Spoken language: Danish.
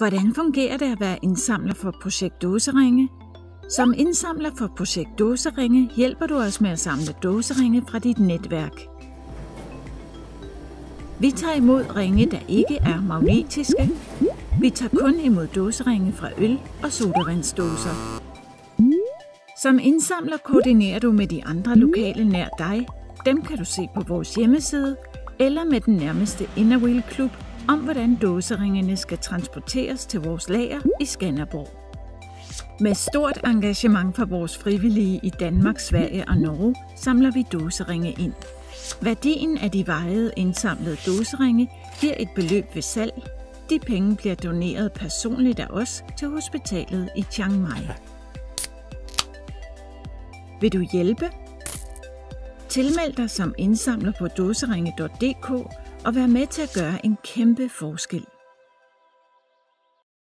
Hvordan fungerer det at være indsamler for Projekt Dåseringe? Som indsamler for Projekt Dåseringe hjælper du os med at samle dåseringe fra dit netværk. Vi tager imod ringe, der ikke er magnetiske. Vi tager kun imod dåseringe fra øl- og sodavandsdåser. Som indsamler koordinerer du med de andre lokale nær dig. Dem kan du se på vores hjemmeside eller med den nærmeste Innerwheel Klub om, hvordan dåseringene skal transporteres til vores lager i Skanderborg. Med stort engagement fra vores frivillige i Danmark, Sverige og Norge samler vi dåseringe ind. Værdien af de vejede indsamlede dåseringe giver et beløb ved salg. De penge bliver doneret personligt af os til hospitalet i Chiang Mai. Vil du hjælpe? Tilmeld dig som indsamler på dåseringe.dk og vær med til at gøre en kæmpe forskel.